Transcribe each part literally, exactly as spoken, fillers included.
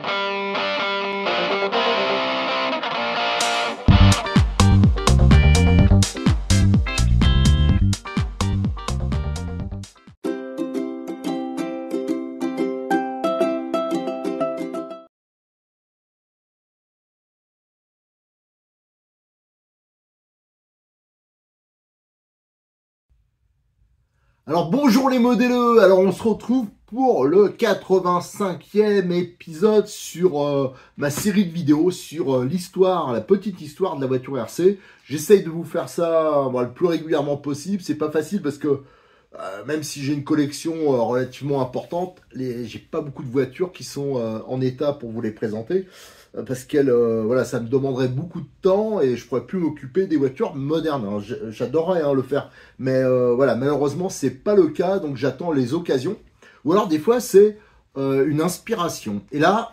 Alors bonjour les modèleux, alors on se retrouve pour le quatre-vingt-cinquième épisode sur euh, ma série de vidéos sur euh, l'histoire, la petite histoire de la voiture R C. J'essaye de vous faire ça bon, le plus régulièrement possible, c'est pas facile parce que euh, même si j'ai une collection euh, relativement importante, j'ai pas beaucoup de voitures qui sont euh, en état pour vous les présenter. Parce qu'elle, euh, voilà, ça me demanderait beaucoup de temps et je pourrais plus m'occuper des voitures modernes. J'adorerais hein, le faire, mais euh, voilà, malheureusement c'est pas le cas, donc j'attends les occasions. Ou alors des fois c'est euh, une inspiration. Et là,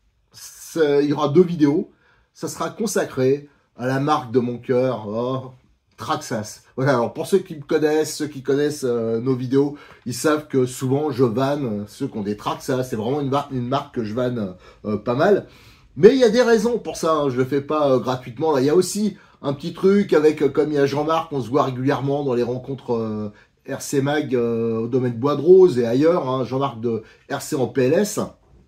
il y aura deux vidéos. Ça sera consacré à la marque de mon cœur, oh, Traxxas. Voilà. Alors pour ceux qui me connaissent, ceux qui connaissent euh, nos vidéos, ils savent que souvent je vanne ceux qui ont des Traxxas. C'est vraiment une marque, une marque que je vanne euh, pas mal. Mais il y a des raisons pour ça, hein. Je le fais pas euh, gratuitement. Là, il y a aussi un petit truc avec, euh, comme il y a Jean-Marc, on se voit régulièrement dans les rencontres euh, R C Mag euh, au domaine Bois de Rose et ailleurs. Hein, Jean-Marc de R C en P L S.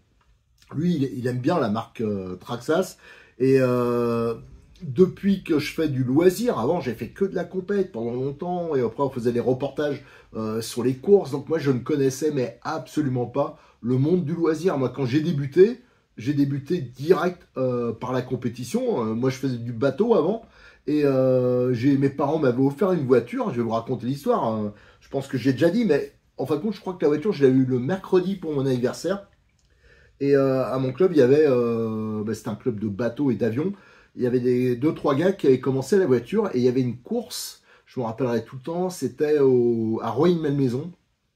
Lui, il, il aime bien la marque euh, Traxxas. Et euh, depuis que je fais du loisir, avant j'ai fait que de la compète pendant longtemps. Et après on faisait des reportages euh, sur les courses. Donc moi je ne connaissais mais absolument pas le monde du loisir. Moi quand j'ai débuté, j'ai débuté direct euh, par la compétition. Euh, moi, je faisais du bateau avant. Et euh, mes parents m'avaient offert une voiture. Je vais vous raconter l'histoire. Hein. Je pense que j'ai déjà dit. Mais en fin de compte, je crois que la voiture, je l'ai eue le mercredi pour mon anniversaire. Et euh, à mon club, il y avait... Euh, bah, c'était un club de bateaux et d'avions. Il y avait des deux, trois gars qui avaient commencé la voiture. Et il y avait une course. Je me rappellerai tout le temps. C'était à Royan-Malmaison.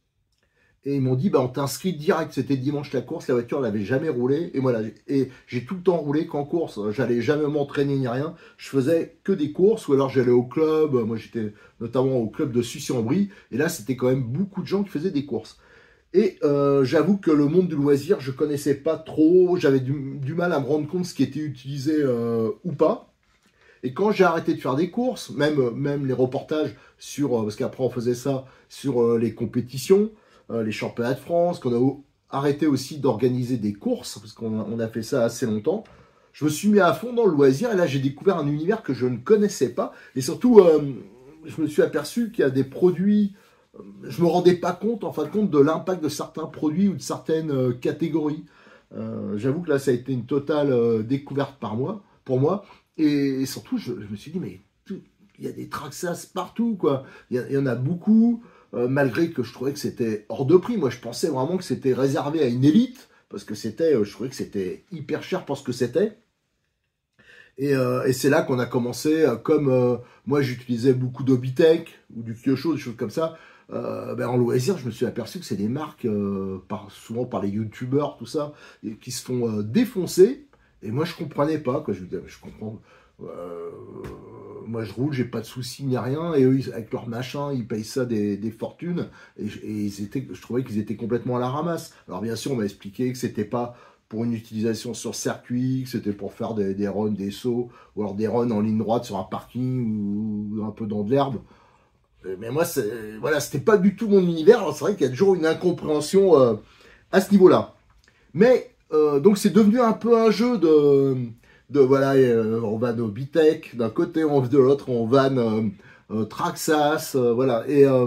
Et ils m'ont dit, bah, on t'inscrit direct. C'était dimanche la course, la voiture n'avait jamais roulé. Et voilà, et j'ai tout le temps roulé qu'en course. J'allais jamais m'entraîner ni rien. Je faisais que des courses ou alors j'allais au club. Moi, j'étais notamment au club de Sucy-en-Brie. Et là, c'était quand même beaucoup de gens qui faisaient des courses. Et euh, j'avoue que le monde du loisir, je connaissais pas trop. J'avais du, du mal à me rendre compte ce qui était utilisé euh, ou pas. Et quand j'ai arrêté de faire des courses, même, même les reportages sur, parce qu'après on faisait ça sur euh, les compétitions, Euh, les championnats de France, qu'on a arrêté aussi d'organiser des courses, parce qu'on a, on a fait ça assez longtemps. Je me suis mis à fond dans le loisir, et là j'ai découvert un univers que je ne connaissais pas, et surtout, euh, je me suis aperçu qu'il y a des produits, euh, je me rendais pas compte, en fin de compte, de l'impact de certains produits ou de certaines euh, catégories. Euh, J'avoue que là, ça a été une totale euh, découverte par moi, pour moi, et, et surtout, je, je me suis dit, mais tout, il y a des Traxxas partout, quoi. Il y, il y en a beaucoup. Euh, malgré que je trouvais que c'était hors de prix. Moi, je pensais vraiment que c'était réservé à une élite, parce que c'était, euh, je trouvais que c'était hyper cher pour ce que c'était. Et, euh, et c'est là qu'on a commencé, euh, comme euh, moi j'utilisais beaucoup d'Hobbytech, ou du Kyosho, des choses comme ça, euh, ben, en loisir, je me suis aperçu que c'est des marques, euh, par, souvent par les youtubeurs, tout ça, et, qui se font euh, défoncer. Et moi, je comprenais pas, quoi. Je, je comprends... Euh, moi je roule, j'ai pas de soucis ni rien, et eux avec leur machin ils payent ça des, des fortunes, et, et ils étaient, je trouvais qu'ils étaient complètement à la ramasse. Alors bien sûr on m'a expliqué que c'était pas pour une utilisation sur circuit, que c'était pour faire des, des runs, des sauts, ou alors des runs en ligne droite sur un parking ou un peu dans de l'herbe. Mais moi voilà, c'était pas du tout mon univers. C'est vrai qu'il y a toujours une incompréhension euh, à ce niveau là, mais euh, donc c'est devenu un peu un jeu de de voilà, euh, on vanne Hobbytech d'un côté, on de l'autre, on vanne euh, euh, Traxxas, euh, voilà. Et, euh,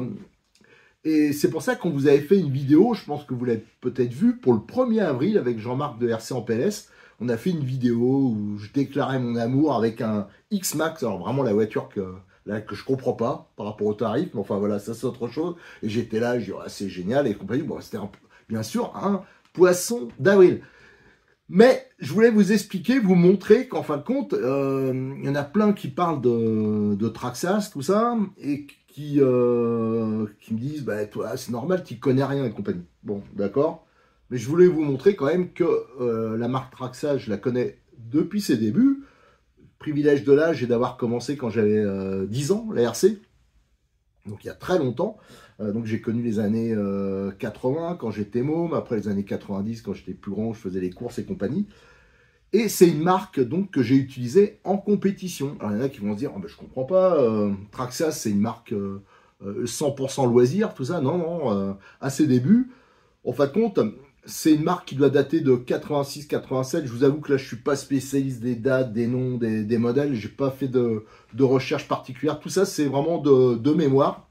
et c'est pour ça qu'on vous avait fait une vidéo, je pense que vous l'avez peut-être vu, pour le premier avril avec Jean-Marc de R C en P L S. On a fait une vidéo où je déclarais mon amour avec un X-Max, alors vraiment la voiture que, là, que je comprends pas par rapport au tarif, mais enfin voilà, ça c'est autre chose. Et j'étais là, je dis, oh, c'est génial, et compagnie. Bon, c'était bien sûr un poisson d'avril. Mais je voulais vous expliquer, vous montrer qu'en fin de compte, euh, il y en a plein qui parlent de, de Traxxas, tout ça, et qui, euh, qui me disent, bah, toi, c'est normal, tu connais rien et compagnie. Bon, d'accord. Mais je voulais vous montrer quand même que euh, la marque Traxxas, je la connais depuis ses débuts. Privilège de l'âge et d'avoir commencé quand j'avais euh, dix ans, la R C. Donc il y a très longtemps. Euh, donc j'ai connu les années euh, quatre-vingts quand j'étais môme, après les années quatre-vingt-dix quand j'étais plus grand, je faisais les courses et compagnie. Et c'est une marque donc que j'ai utilisée en compétition. Alors il y en a qui vont se dire, oh, ben, je comprends pas, euh, Traxxas c'est une marque euh, cent pour cent loisir, tout ça. Non, non, euh, à ses débuts, en fin de compte, c'est une marque qui doit dater de quatre-vingt-six quatre-vingt-sept. Je vous avoue que là je suis pas spécialiste des dates, des noms, des, des modèles. J'ai pas fait de, de recherche particulière. Tout ça c'est vraiment de, de mémoire.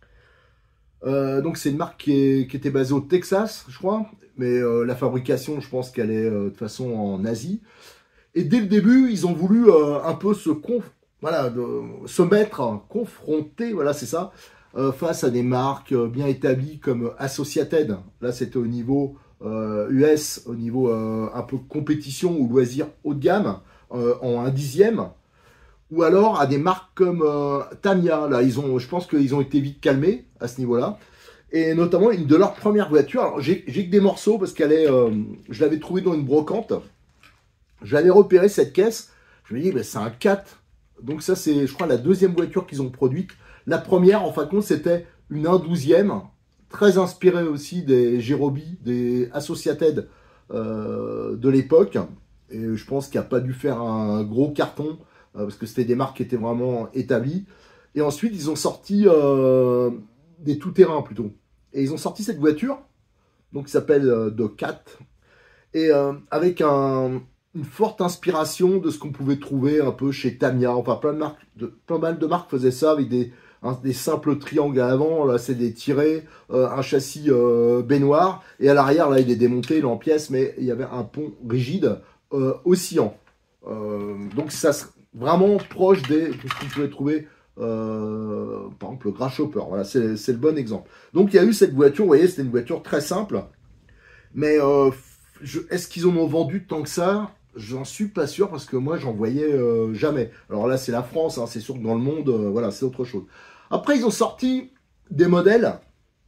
Euh, donc c'est une marque qui, est, qui était basée au Texas, je crois. Mais euh, la fabrication, je pense qu'elle est euh, de toute façon en Asie. Et dès le début, ils ont voulu euh, un peu se, conf... voilà, de... se mettre, hein, confronter, voilà, c'est ça, euh, face à des marques euh, bien établies comme Associated. Là, c'était au niveau euh, U S, au niveau euh, un peu compétition ou loisir haut de gamme, euh, en un dixième. Ou alors à des marques comme euh, Tamiya. Là, ils ont, je pense qu'ils ont été vite calmés à ce niveau-là. Et notamment une de leurs premières voitures. Alors, j'ai que des morceaux parce qu'elle est, euh, je l'avais trouvée dans une brocante. J'avais repéré cette caisse. Je me dis, bah, c'est un quatre. Donc ça, c'est, je crois, la deuxième voiture qu'ils ont produite. La première, en fin de compte, c'était une un douzième. Très inspirée aussi des Jerobi, des Associated euh, de l'époque. Et je pense qu'il n'a pas dû faire un gros carton. Euh, parce que c'était des marques qui étaient vraiment établies. Et ensuite, ils ont sorti euh, des tout-terrains plutôt. Et ils ont sorti cette voiture, donc qui s'appelle euh, The Cat, et euh, avec un, une forte inspiration de ce qu'on pouvait trouver un peu chez Tamiya. Enfin, plein de marques, de, plein mal de marques faisaient ça avec des, hein, des simples triangles à l'avant. Là, c'est des tirés, euh, un châssis euh, baignoire, et à l'arrière, là, il est démonté, il est en pièces, mais il y avait un pont rigide euh, oscillant. Euh, donc, ça vraiment proche des, de ce qu'on pouvait trouver. Euh, par exemple le Grasshopper, voilà, c'est le bon exemple. Donc il y a eu cette voiture, vous voyez, c'était une voiture très simple, mais euh, est-ce qu'ils en ont vendu tant que ça? J'en suis pas sûr, parce que moi j'en voyais euh, jamais. Alors là c'est la France, hein, c'est sûr que dans le monde, euh, voilà, c'est autre chose. Après ils ont sorti des modèles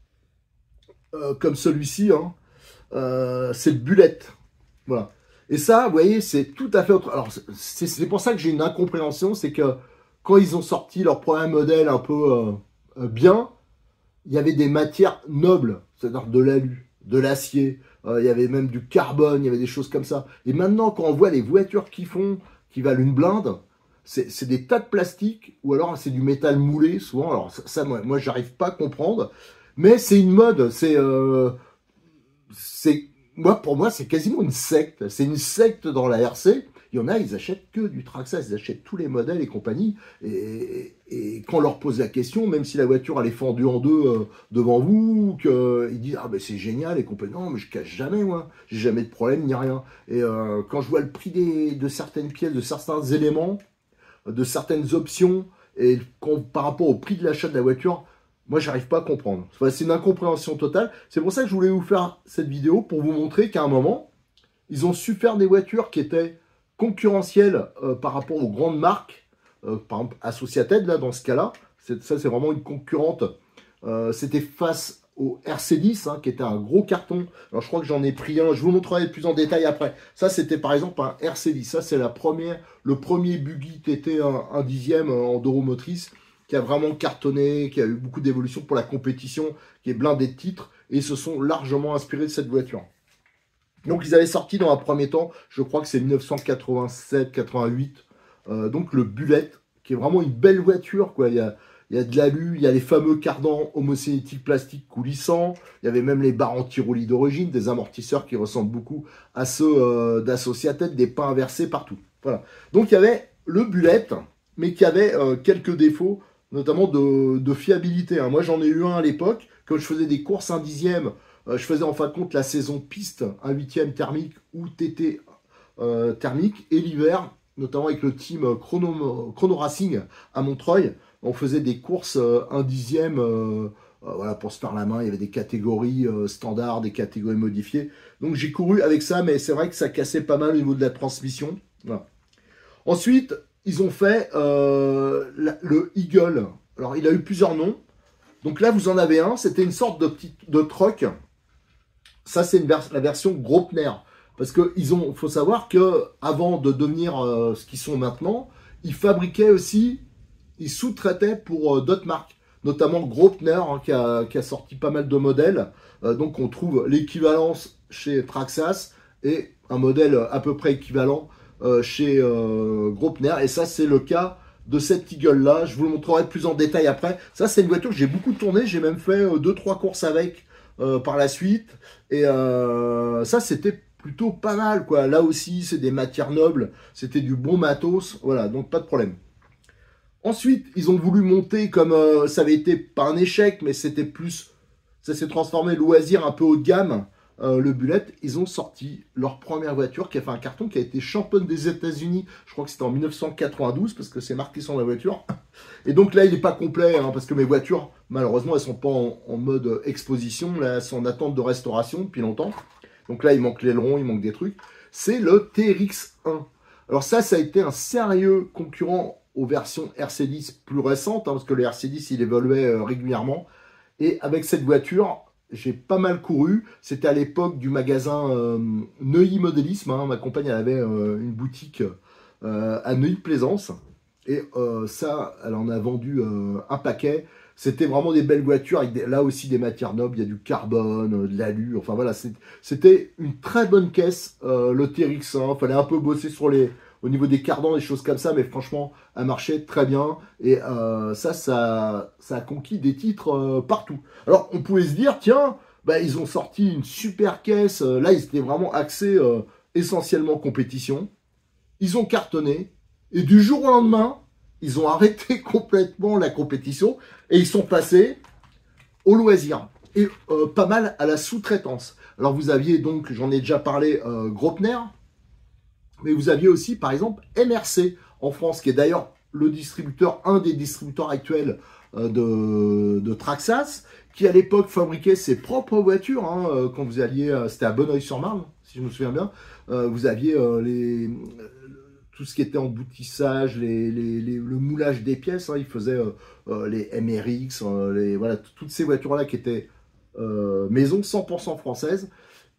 euh, comme celui-ci, hein, euh, c'est le Bullet, voilà. Et ça, vous voyez, c'est tout à fait autre. Alors c'est pour ça que j'ai une incompréhension, c'est que quand ils ont sorti leur premier modèle un peu euh, euh, bien, il y avait des matières nobles, c'est-à-dire de l'alu, de l'acier, euh, il y avait même du carbone, il y avait des choses comme ça. Et maintenant, quand on voit les voitures qui font, qui valent une blinde, c'est des tas de plastique, ou alors c'est du métal moulé, souvent. Alors ça, ça moi, moi j'arrive pas à comprendre, mais c'est une mode, c'est... Euh, moi, pour moi, c'est quasiment une secte. C'est une secte dans la R C. Il y en a, ils achètent que du Traxxas, ils achètent tous les modèles et compagnie. Et, et quand on leur pose la question, même si la voiture elle est fendue en deux euh, devant vous, qu'ils disent ah ben c'est génial et compagnie. Non, mais je cache jamais moi, j'ai jamais de problème ni rien. Et euh, quand je vois le prix des, de certaines pièces, de certains éléments, de certaines options, et quand, par rapport au prix de l'achat de la voiture, moi, j'arrive pas à comprendre. Enfin, c'est une incompréhension totale. C'est pour ça que je voulais vous faire cette vidéo pour vous montrer qu'à un moment, ils ont su faire des voitures qui étaient concurrentielles euh, par rapport aux grandes marques. Euh, par exemple, Associated, là, dans ce cas-là. Ça, c'est vraiment une concurrente. Euh, C'était face au R C dix, hein, qui était un gros carton. Alors, je crois que j'en ai pris un. Je vous montrerai plus en détail après. Ça, c'était par exemple un R C dix. Ça, c'est la première, le premier buggy T T un, un dixième en enduro-motrice, qui a vraiment cartonné, qui a eu beaucoup d'évolution pour la compétition, qui est blindé de titres, et ils se sont largement inspirés de cette voiture. Donc ils avaient sorti dans un premier temps, je crois que c'est mille neuf cent quatre-vingt-sept quatre-vingt-huit, euh, donc le Bullet, qui est vraiment une belle voiture, quoi. Il y a, il y a de l'alu, il y a les fameux cardans homocinétiques plastiques coulissants, il y avait même les barres anti-roulis d'origine, des amortisseurs qui ressemblent beaucoup à ceux euh, d'Associated, des pins inversés partout. Voilà. Donc il y avait le Bullet, mais qui avait euh, quelques défauts, notamment de, de fiabilité. Hein. Moi, j'en ai eu un à l'époque. Quand je faisais des courses un dixième, euh, je faisais en fin de compte la saison piste, un huitième thermique ou T T euh, thermique. Et l'hiver, notamment avec le team Chrono, Chrono Racing à Montreuil, on faisait des courses euh, un dixième euh, euh, voilà, pour se faire la main. Il y avait des catégories euh, standards, des catégories modifiées. Donc, j'ai couru avec ça, mais c'est vrai que ça cassait pas mal au niveau de la transmission. Voilà. Ensuite, ils ont fait euh, la, le Eagle. Alors, il a eu plusieurs noms. Donc là, vous en avez un. C'était une sorte de petit de truck. Ça, c'est vers, la version Grosvenor. Parce que ils ont, faut savoir que avant de devenir euh, ce qu'ils sont maintenant, ils fabriquaient aussi, ils sous-traitaient pour euh, d'autres marques. notamment Graupner, hein, qui, a, qui a sorti pas mal de modèles. Euh, donc on trouve l'équivalence chez Traxxas et un modèle à peu près équivalent euh, chez euh, Graupner. Et ça, c'est le cas de cette Eagle-là. Je vous le montrerai plus en détail après. Ça, c'est une voiture que j'ai beaucoup tournée. J'ai même fait deux trois courses avec euh, par la suite. Et euh, ça, c'était plutôt pas mal, quoi. Là aussi, c'est des matières nobles. C'était du bon matos. Voilà, donc pas de problème. Ensuite, ils ont voulu monter comme euh, ça avait été pas un échec, mais c'était plus, ça s'est transformé loisir un peu haut de gamme, euh, le Bullet. Ils ont sorti leur première voiture qui a fait un carton, qui a été championne des États-Unis. Je crois que c'était en mille neuf cent quatre-vingt-douze parce que c'est marqué sur la voiture. Et donc là, il n'est pas complet hein, parce que mes voitures, malheureusement, elles sont pas en, en mode exposition. Là, elles sont en attente de restauration depuis longtemps. Donc là, il manque l'aileron, il manque des trucs. C'est le T R X un. Alors ça, ça a été un sérieux concurrent aux versions R C dix plus récentes, hein, parce que le R C dix, il évoluait euh, régulièrement. Et avec cette voiture, j'ai pas mal couru. C'était à l'époque du magasin euh, Neuilly Modélisme. Hein. Ma compagne, elle avait euh, une boutique euh, à Neuilly-Plaisance. Et euh, ça, elle en a vendu euh, un paquet. C'était vraiment des belles voitures, avec des, là aussi des matières nobles. Il y a du carbone, euh, de l'alu. Enfin voilà, c'était une très bonne caisse, euh, le T R X un. Il fallait un peu bosser sur les... au niveau des cardans, des choses comme ça, mais franchement, elle marchait très bien. Et euh, ça, ça, ça a conquis des titres euh, partout. Alors, on pouvait se dire, tiens, bah, ils ont sorti une super caisse. Là, ils étaient vraiment axés euh, essentiellement compétition. Ils ont cartonné. Et du jour au lendemain, ils ont arrêté complètement la compétition. Et ils sont passés au loisir. Et euh, pas mal à la sous-traitance. Alors, vous aviez donc, j'en ai déjà parlé, euh, Graupner. Mais vous aviez aussi, par exemple, M R C en France, qui est d'ailleurs le distributeur, un des distributeurs actuels euh, de, de Traxxas, qui à l'époque fabriquait ses propres voitures. Hein, euh, quand vous alliez, euh, c'était à Bonneuil-sur-Marne, si je me souviens bien, euh, vous aviez euh, les, euh, tout ce qui était emboutissage, les, les, les, le moulage des pièces. Hein, ils faisaient euh, euh, les M R X, euh, les, voilà, toutes ces voitures-là qui étaient euh, maison cent pour cent françaises.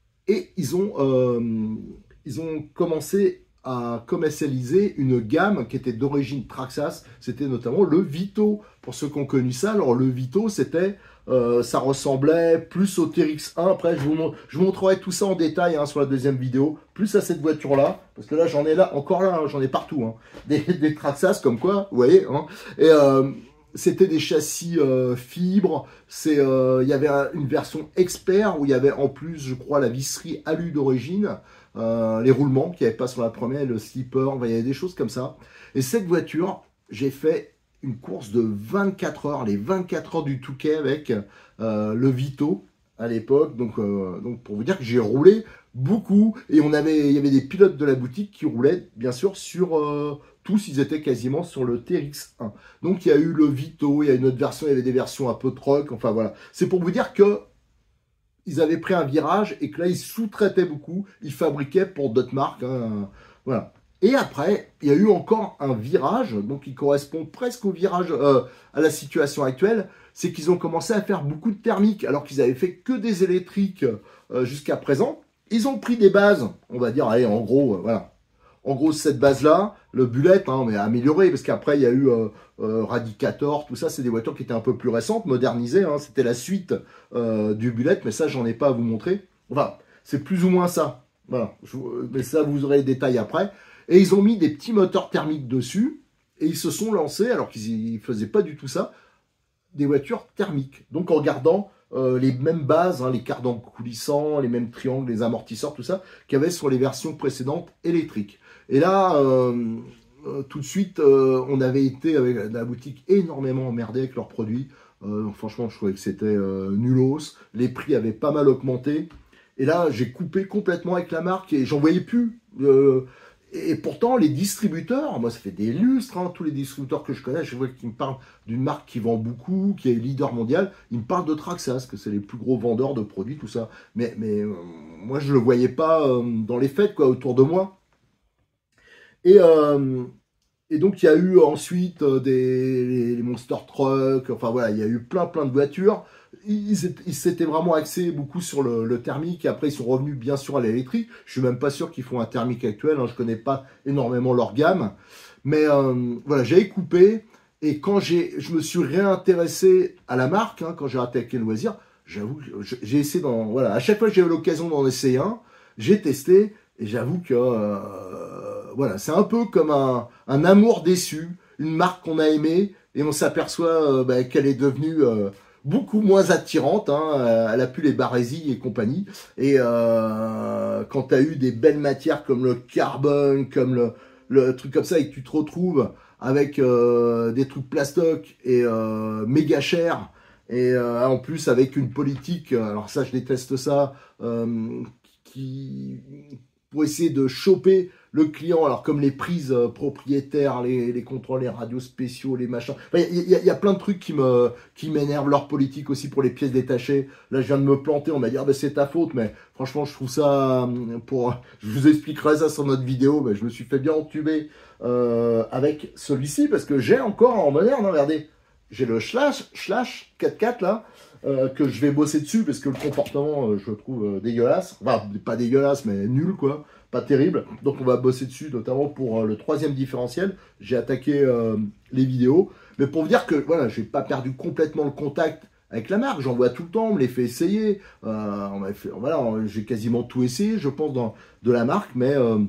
Et ils ont... Euh, ils ont commencé à commercialiser une gamme qui était d'origine Traxxas. C'était notamment le Vito. Pour ceux qui ont connu ça, alors le Vito, c'était, euh, ça ressemblait plus au T R X un. Après, je vous, je vous montrerai tout ça en détail hein, sur la deuxième vidéo. Plus à cette voiture-là, parce que là, j'en ai là, encore là, hein, j'en ai partout. Hein, des, des Traxxas comme quoi, vous voyez. Hein, et euh, c'était des châssis euh, fibres. C'est, euh, il y avait un, une version expert où il y avait en plus, je crois, la visserie alu d'origine. Euh, les roulements qu'il n'y avait pas sur la première, le slipper, il y avait des choses comme ça. Et cette voiture, j'ai fait une course de vingt-quatre heures, les vingt-quatre heures du Touquet avec euh, le Vito à l'époque. Donc, euh, donc pour vous dire que j'ai roulé beaucoup. Et on avait, il y avait des pilotes de la boutique qui roulaient bien sûr sur... Euh, tous, ils étaient quasiment sur le T R X un. Donc il y a eu le Vito, il y a une autre version, il y avait des versions un peu truck. Enfin voilà. C'est pour vous dire que ils avaient pris un virage et que là, ils sous-traitaient beaucoup. Ils fabriquaient pour d'autres marques. Hein, voilà. Et après, il y a eu encore un virage, donc qui correspond presque au virage, euh, à la situation actuelle. C'est qu'ils ont commencé à faire beaucoup de thermiques, alors qu'ils avaient fait que des électriques euh, jusqu'à présent. Ils ont pris des bases, on va dire, allez, en gros, euh, voilà. En gros, cette base-là, le Bullet, hein, mais amélioré, parce qu'après, il y a eu euh, euh, Radicator, tout ça, c'est des voitures qui étaient un peu plus récentes, modernisées. Hein, c'était la suite euh, du Bullet, mais ça, j'en ai pas à vous montrer. Enfin, c'est plus ou moins ça. Voilà, je, mais ça, vous aurez les détails après. Et ils ont mis des petits moteurs thermiques dessus, et ils se sont lancés, alors qu'ils ne faisaient pas du tout ça, des voitures thermiques. Donc, en gardant euh, les mêmes bases, hein, les cardans coulissants, les mêmes triangles, les amortisseurs, tout ça, qu'il y avait sur les versions précédentes électriques. Et là, euh, euh, tout de suite, euh, on avait été avec la boutique énormément emmerdé avec leurs produits. Euh, franchement, je trouvais que c'était euh, nulos. Les prix avaient pas mal augmenté. Et là, j'ai coupé complètement avec la marque et j'en voyais plus. Euh, et pourtant, les distributeurs, moi, ça fait des lustres, hein, tous les distributeurs que je connais, je vois qu'ils me parlent d'une marque qui vend beaucoup, qui est leader mondial. Ils me parlent de Traxxas, que c'est les plus gros vendeurs de produits, tout ça. Mais, mais euh, moi, je le voyais pas euh, dans les fêtes, quoi, autour de moi. Et, euh, et donc, il y a eu ensuite euh, des les, les Monster Truck, enfin voilà, il y a eu plein plein de voitures. Ils s'étaient vraiment axés beaucoup sur le, le thermique, et après ils sont revenus bien sûr à l'électrique. Je suis même pas sûr qu'ils font un thermique actuel, hein, je connais pas énormément leur gamme. Mais euh, voilà, j'avais coupé, Et quand j'ai, je me suis réintéressé à la marque, hein, quand j'ai attaqué le loisir, j'avoue que j'ai essayé d'en, voilà, à chaque fois que j'ai eu l'occasion d'en essayer un, j'ai testé, et j'avoue que, euh, voilà, c'est un peu comme un, un amour déçu, une marque qu'on a aimée, et on s'aperçoit euh, bah, qu'elle est devenue euh, beaucoup moins attirante, hein, elle a plus les barésies et compagnie, et euh, quand tu as eu des belles matières comme le carbone, comme le, le truc comme ça, et que tu te retrouves avec euh, des trucs plastoc et euh, méga cher, et euh, en plus avec une politique, alors ça je déteste ça, euh, qui pour essayer de choper le client, alors comme les prises euh, propriétaires, les, les contrôles, les radios spéciaux, les machins, il enfin, y, y, y a plein de trucs qui me qui m'énervent, leur politique aussi pour les pièces détachées. Là je viens de me planter, on m'a dit ah, ben, c'est ta faute, mais franchement je trouve ça, pour, je vous expliquerai ça sur notre vidéo, mais je me suis fait bien entuber euh, avec celui-ci, parce que j'ai encore en moderne, hein, regardez, j'ai le Slash, Slash quatre quatre là, Euh, que je vais bosser dessus parce que le comportement, euh, je le trouve euh, dégueulasse. Enfin, pas dégueulasse, mais nul, quoi. Pas terrible. Donc, on va bosser dessus, notamment pour euh, le troisième différentiel. J'ai attaqué euh, les vidéos. Mais pour vous dire que, voilà, j'ai pas perdu complètement le contact avec la marque. J'en vois tout le temps, on me les fait essayer. Euh, on m'a fait, voilà, j'ai quasiment tout essayé, je pense, dans, de la marque. Mais euh,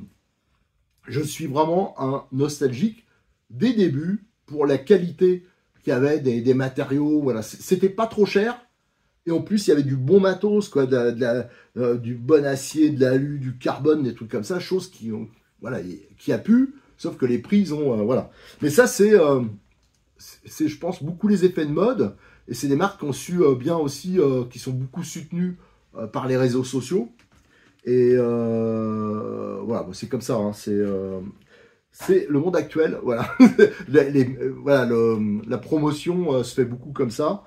je suis vraiment un nostalgique des débuts pour la qualité qu'il y avait des, des matériaux, voilà, c'était pas trop cher, et en plus il y avait du bon matos, quoi, de, de la, euh, du bon acier, de l'alu, du carbone, des trucs comme ça, choses qui ont, voilà, qui a pu, sauf que les prix ils ont, euh, voilà. Mais ça c'est, euh, c'est, je pense, beaucoup les effets de mode, et c'est des marques qui ont su euh, bien aussi, euh, qui sont beaucoup soutenues euh, par les réseaux sociaux, et euh, voilà, c'est comme ça, hein, c'est euh, c'est le monde actuel, voilà. les, les, euh, voilà le, la promotion euh, se fait beaucoup comme ça.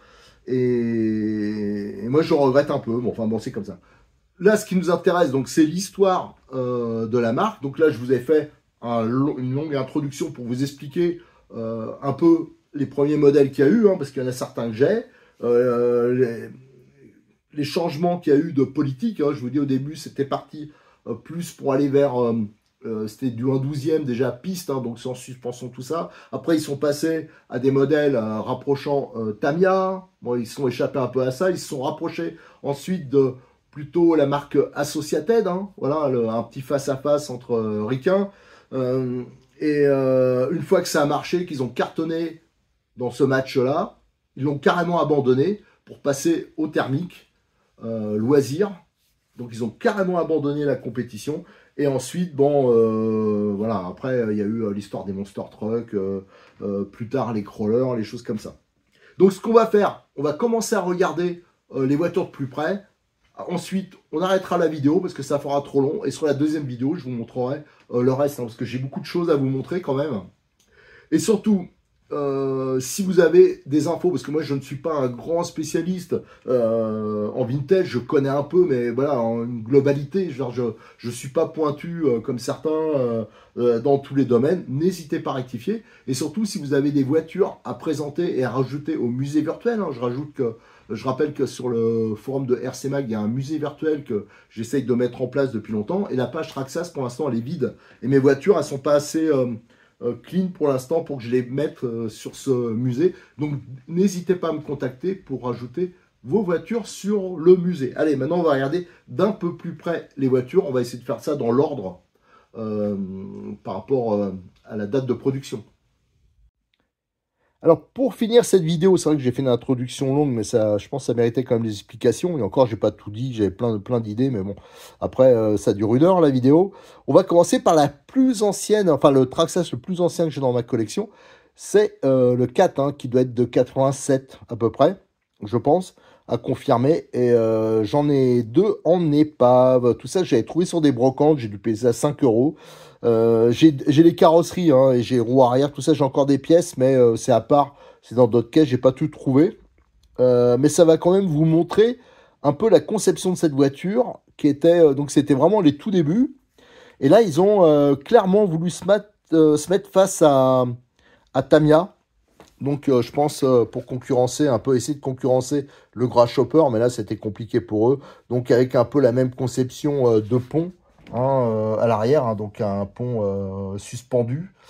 Et, et moi, je regrette un peu. Bon, enfin, bon, c'est comme ça. Là, ce qui nous intéresse, donc, c'est l'histoire euh, de la marque. Donc là, je vous ai fait un long, une longue introduction pour vous expliquer euh, un peu les premiers modèles qu'il y a eu, hein, parce qu'il y en a certains que j'ai. Euh, les, les changements qu'il y a eu de politique, hein, je vous dis au début, c'était parti euh, plus pour aller vers... Euh, Euh, c'était du un douzième déjà piste, hein, donc sans suspension, tout ça. Après, ils sont passés à des modèles euh, rapprochant euh, Tamiya. Bon, ils se sont échappés un peu à ça. Ils se sont rapprochés ensuite de plutôt la marque Associated. Hein, voilà, le, un petit face-à-face entre euh, ricains. Euh, et euh, une fois que ça a marché, qu'ils ont cartonné dans ce match-là, ils l'ont carrément abandonné pour passer au thermique, euh, loisir. Donc, ils ont carrément abandonné la compétition. Et ensuite, bon, euh, voilà, après, il y a eu euh, l'histoire des Monster Truck, euh, euh, plus tard les crawlers, les choses comme ça. Donc, ce qu'on va faire, on va commencer à regarder euh, les voitures de plus près. Ensuite, on arrêtera la vidéo parce que ça fera trop long. Et sur la deuxième vidéo, je vous montrerai euh, le reste, hein, parce que j'ai beaucoup de choses à vous montrer quand même. Et surtout, euh, si vous avez des infos, parce que moi je ne suis pas un grand spécialiste euh, en vintage, je connais un peu, mais voilà, en une globalité, genre je je suis pas pointu euh, comme certains euh, euh, dans tous les domaines, n'hésitez pas à rectifier. Et surtout, si vous avez des voitures à présenter et à rajouter au musée virtuel, hein, je rajoute que je rappelle que sur le forum de R C Mag, il y a un musée virtuel que j'essaye de mettre en place depuis longtemps, et la page Traxas, pour l'instant, elle est vide, et mes voitures, elles sont pas assez euh, clean pour l'instant pour que je les mette euh, sur ce musée. Donc n'hésitez pas à me contacter pour rajouter vos voitures sur le musée. Allez, maintenant on va regarder d'un peu plus près les voitures. On va essayer de faire ça dans l'ordre euh, par rapport euh, à la date de production. Alors, pour finir cette vidéo, c'est vrai que j'ai fait une introduction longue, mais ça, je pense que ça méritait quand même des explications. Et encore, j'ai pas tout dit, j'avais plein, plein d'idées, mais bon, après, euh, ça dure une heure, la vidéo. On va commencer par la plus ancienne, enfin, le Traxxas le plus ancien que j'ai dans ma collection. C'est euh, le quatre, hein, qui doit être de quatre-vingt-sept à peu près, je pense, à confirmer. Et euh, j'en ai deux en épave. Tout ça, j'avais trouvé sur des brocantes, j'ai dû payer ça cinq euros. Euh, j'ai les carrosseries, hein, et j'ai roues arrière, tout ça, j'ai encore des pièces, mais euh, c'est à part, c'est dans d'autres caisses, j'ai pas tout trouvé. Euh, mais ça va quand même vous montrer un peu la conception de cette voiture, qui était, euh, donc c'était vraiment les tout débuts. Et là, ils ont euh, clairement voulu se mettre, euh, se mettre face à, à Tamiya. Donc, euh, je pense, euh, pour concurrencer, un peu essayer de concurrencer le Grasshopper, mais là, c'était compliqué pour eux. Donc, avec un peu la même conception euh, de pont. Hein, euh, à l'arrière, hein, donc un pont euh, suspendu.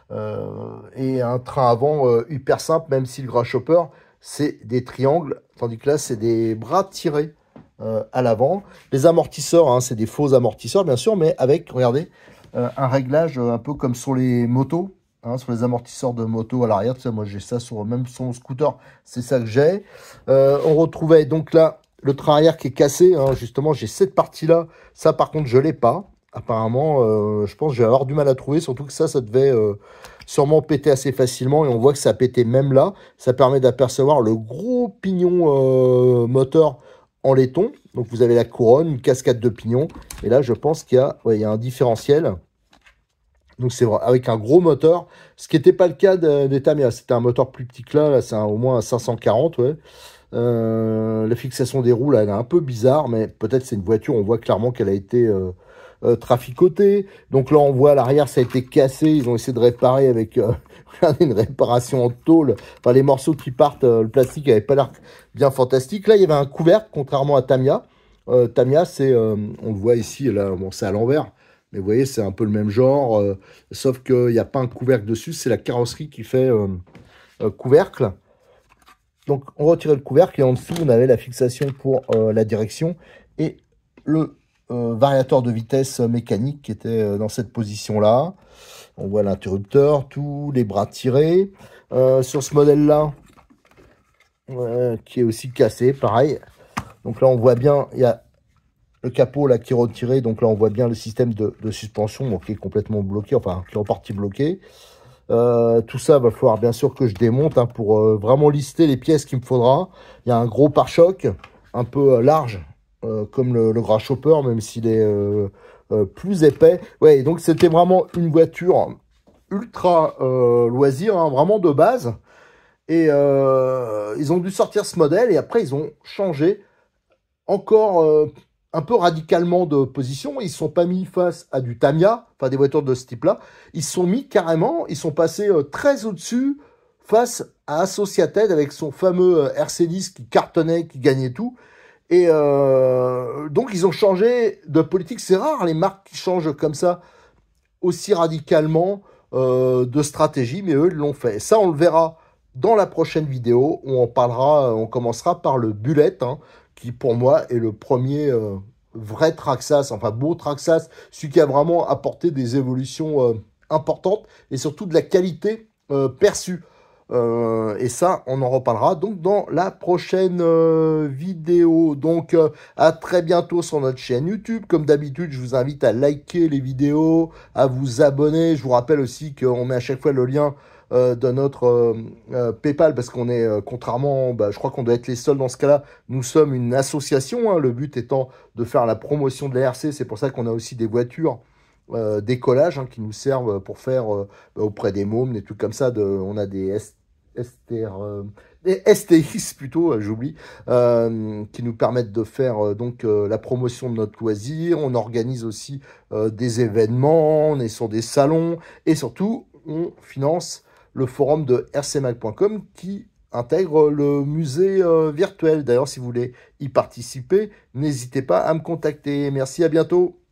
Euh, et un train avant euh, hyper simple, même si le Grasshopper, c'est des triangles, tandis que là, c'est des bras tirés euh, à l'avant. Les amortisseurs, hein, c'est des faux amortisseurs, bien sûr, mais avec, regardez, euh, un réglage euh, un peu comme sur les motos, hein, sur les amortisseurs de moto à l'arrière. Tu sais, moi, j'ai ça sur même sur mon scooter, c'est ça que j'ai. Euh, on retrouvait donc là le train arrière qui est cassé, hein, justement, j'ai cette partie-là. Ça, par contre, je l'ai pas. Apparemment, euh, je pense que je vais avoir du mal à trouver, surtout que ça, ça devait euh, sûrement péter assez facilement, et on voit que ça a pété même là. Ça permet d'apercevoir le gros pignon euh, moteur en laiton. Donc vous avez la couronne, une cascade de pignons, et là je pense qu'il y a, ouais, il y a un différentiel. Donc c'est avec un gros moteur, ce qui n'était pas le cas de, des Tamiya. C'était un moteur plus petit que là, là c'est au moins un cinq cent quarante, ouais. Euh, la fixation des roues, là, elle est un peu bizarre, mais peut-être c'est une voiture, on voit clairement qu'elle a été euh, euh, traficotée. Donc là, on voit à l'arrière, ça a été cassé. Ils ont essayé de réparer avec euh, une réparation en tôle. Enfin, les morceaux qui partent, euh, le plastique n'avait pas l'air bien fantastique. Là, il y avait un couvercle, contrairement à Tamiya. Euh, Tamiya, c'est, euh, on le voit ici, là, bon, c'est à l'envers. Mais vous voyez, c'est un peu le même genre, euh, sauf qu'il n'y a pas un couvercle dessus, c'est la carrosserie qui fait euh, euh, couvercle. Donc, on retirait le couvercle et en dessous, on avait la fixation pour euh, la direction et le euh, variateur de vitesse mécanique qui était euh, dans cette position-là. On voit l'interrupteur, tous les bras tirés. Euh, sur ce modèle-là, euh, qui est aussi cassé, pareil. Donc là, on voit bien, il y a le capot là qui est retiré. Donc là, on voit bien le système de, de suspension donc, qui est complètement bloqué, enfin, qui est en partie bloqué. Euh, tout ça, va falloir bien sûr que je démonte hein, pour euh, vraiment lister les pièces qu'il me faudra. Il y a un gros pare-choc, un peu euh, large, euh, comme le, le Grasshopper, même s'il est euh, euh, plus épais. Ouais, donc c'était vraiment une voiture ultra euh, loisir, hein, vraiment de base. Et euh, ils ont dû sortir ce modèle et après ils ont changé encore euh, un peu radicalement de position. Ils ne sont pas mis face à du Tamiya, enfin des voitures de ce type-là. Ils se sont mis carrément, ils sont passés euh, très au-dessus face à Associated avec son fameux euh, R C dix qui cartonnait, qui gagnait tout. Et euh, donc ils ont changé de politique. C'est rare les marques qui changent comme ça aussi radicalement euh, de stratégie, mais eux ils l'ont fait. Ça on le verra dans la prochaine vidéo où on parlera, on commencera par le Bullet, hein, qui pour moi est le premier euh, vrai Traxxas, enfin beau Traxxas, celui qui a vraiment apporté des évolutions euh, importantes et surtout de la qualité euh, perçue. Euh, et ça, on en reparlera donc dans la prochaine euh, vidéo. Donc, euh, à très bientôt sur notre chaîne YouTube. Comme d'habitude, je vous invite à liker les vidéos, à vous abonner. Je vous rappelle aussi qu'on met à chaque fois le lien euh, de notre euh, euh, PayPal parce qu'on est, euh, contrairement, bah, je crois qu'on doit être les seuls dans ce cas-là. Nous sommes une association, hein, le but étant de faire la promotion de la R C. C'est pour ça qu'on a aussi des voitures euh, d'écolage hein, qui nous servent pour faire euh, auprès des mômes, des trucs comme ça. De, on a des S T R, euh, des S T X plutôt, euh, j'oublie, euh, qui nous permettent de faire euh, donc euh, la promotion de notre loisir. On organise aussi euh, des événements, on est sur des salons et surtout on finance le forum de r c mag point com qui intègre le musée euh, virtuel. D'ailleurs, si vous voulez y participer, n'hésitez pas à me contacter. Merci, à bientôt.